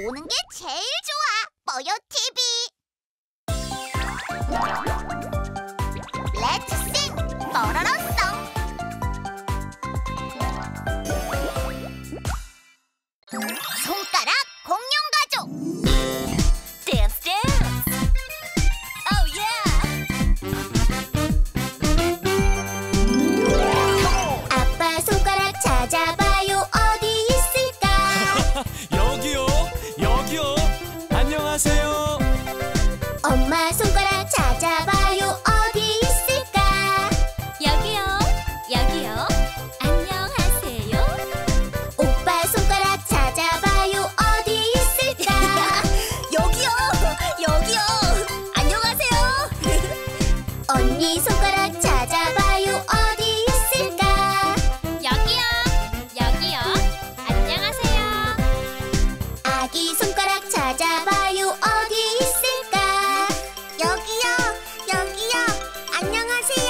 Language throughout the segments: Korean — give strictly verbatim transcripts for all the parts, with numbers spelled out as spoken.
노는 게 제일 좋아. 뽀요 티비. Let's sing. 뽀로로 송. 손가락 공룡 가족. Dance dance. Oh yeah. 아빠 손가락 찾아봐요. 어디 있을까? 여기요, 여기요. 안녕하세요. 엄마 손가락 찾아봐요. 어디 있을까? 여기요, 여기요. 안녕하세요. 오빠 손가락 찾아봐요. 어디 있을까? 여기요, 여기요. 안녕하세요. 언니 손가락 찾아봐요. 어디 있을까? 여기요, 여기요. 안녕하세요. 아기 손가락 찾아봐요. 어디 있을까? 여기요, 여기요. 안녕하세요.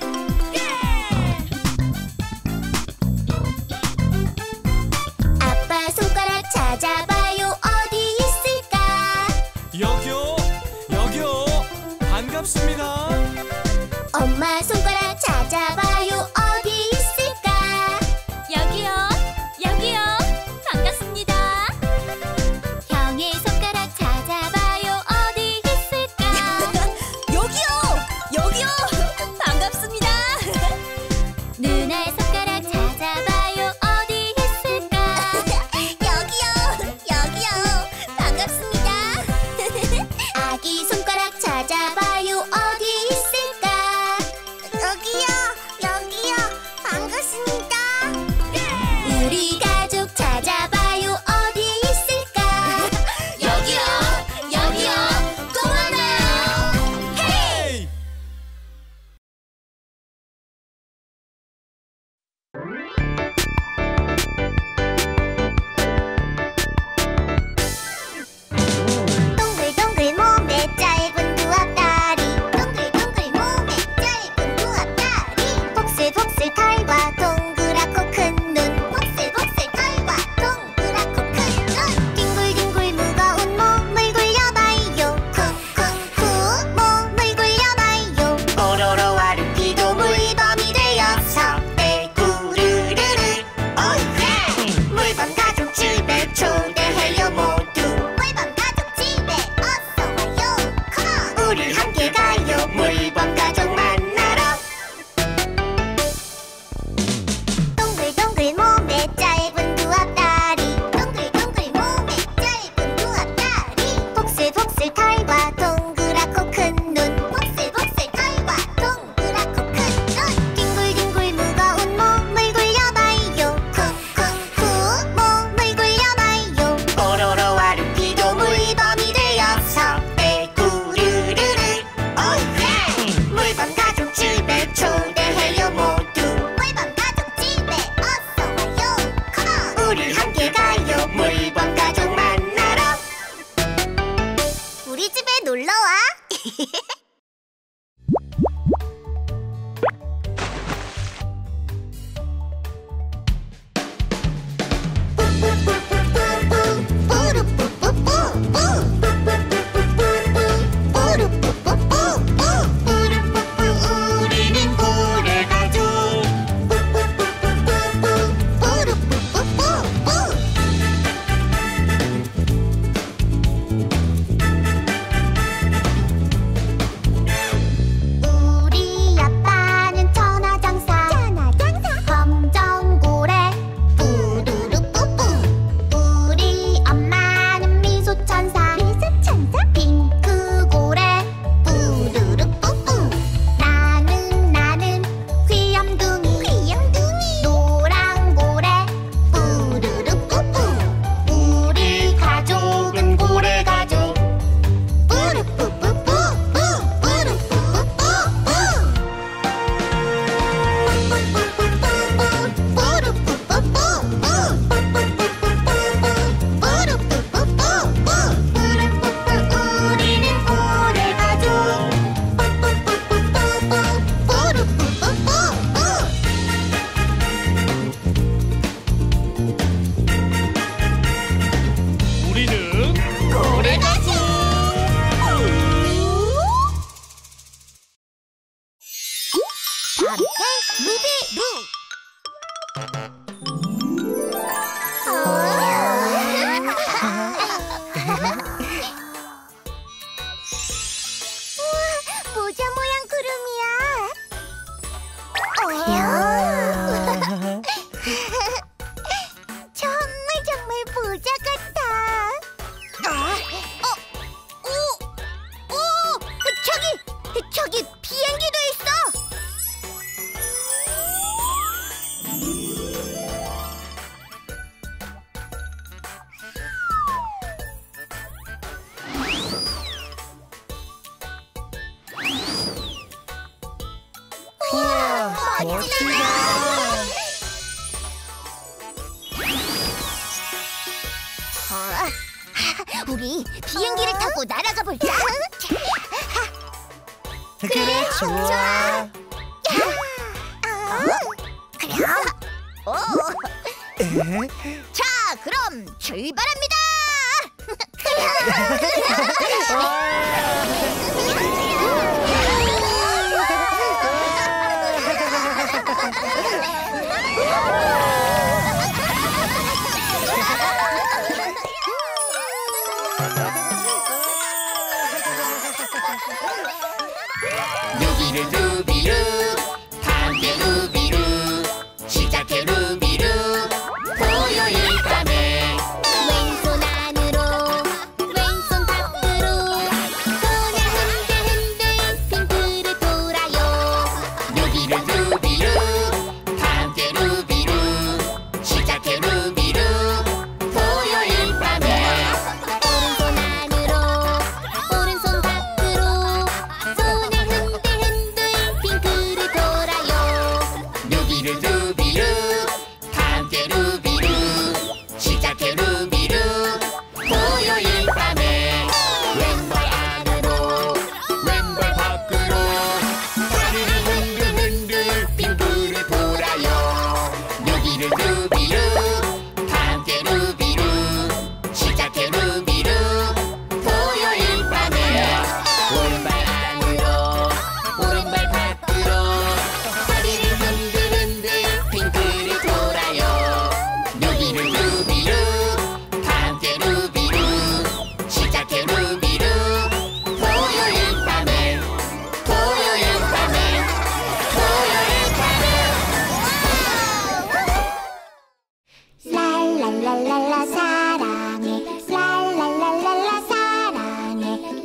아빠 손가락 찾아봐요. 어디 있을까? 여기요, 여기요. 반갑습니다. 엄마 손가락 찾아봐요. 어디 있을까? 여기요, 여기요. 반갑습니다. 형의 손가락 찾아봐요. 어디 있을까? 여기요, 여기요. 반갑습니다. 누나 손가락 찾아봐요. 어디 있을까? 여기요, 여기요. 반갑습니다. 아기 손가락 찾아봐요. 어디 있을까? 여기요, 여기요. 반갑습니다. 우리 가족 찾아봐요. 어디 있을까? 여기요, 여기요. 또 만나요. 헤이! 동글동글 몸에 짧은 두 앞다리. 동글동글 몸에 짧은 두 앞다리. 복슬복슬 털과 동그랗고 큰 눈. 복슬복슬 털과 동그랗고 큰 눈. 뒹굴뒹굴 무거운 몸을 굴려봐요. 쿵쿵쿵 몸을 굴려봐요. 뽀로로와 루피도 물범이 되어서 떼구르르르 루비루. 모자 모양 구름이야. 정말 정말 모자 같아. 어, 어, 오, 오, 저기, 저기 비행기도 있어. 멋지다. 어, 우리 비행기를 타고 날아가 볼까? 그래, 좋아. 어? 자, 그럼 출발합니다. 루비루 루비루 함께 루비루 시작해 루비루 토요일 밤에 왼손 안으로 왼손 밖으로 손을 흔들 흔들 핑크를 돌아요. 루비루 루비루 함께 루비루 시작해 루비루 토요일 밤에 오른손 안으로 오른손 밖으로 손을 흔들 흔들 핑크를 돌아요. 루비루 루비루 함께 루비루 시작해 루비루 토요일 밤에 왼발 안으로 왼발 밖으로 다리를 흔들 흔들 빙글을 돌아요. 루비루 루비루 함께 루비루 시작해 루비루 토요일 밤에 오른발 안으로 오른발 밖으로 다리를 흔들 흔들 빙글을 돌아요. 루비루 루비루 함께 루비루 시작해 루비루 토요일 밤에 토요일 밤에 토요일 밤에 랄랄랄랄라 사랑해 랄랄랄랄라 사랑해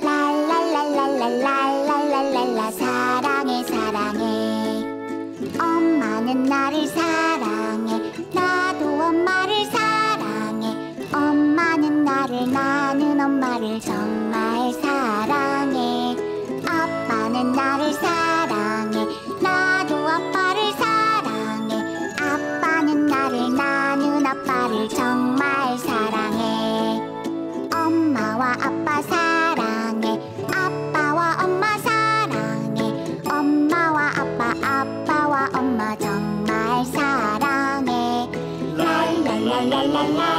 랄랄랄랄랄랄랄랄라 사랑해 사랑해 엄마는 나를 사랑해 나도 엄마를 사랑해 엄마는 나를 나는 엄마를 정말 사랑해 아빠는 나를 사랑해 나도 아빠를 사랑해 아빠는 나를 나는 아빠를 정말 사랑해 엄마와 아빠 사랑해 아빠와 엄마 사랑해 엄마와 아빠 아빠와 엄마 정말 사랑해 랄랄랄랄랄라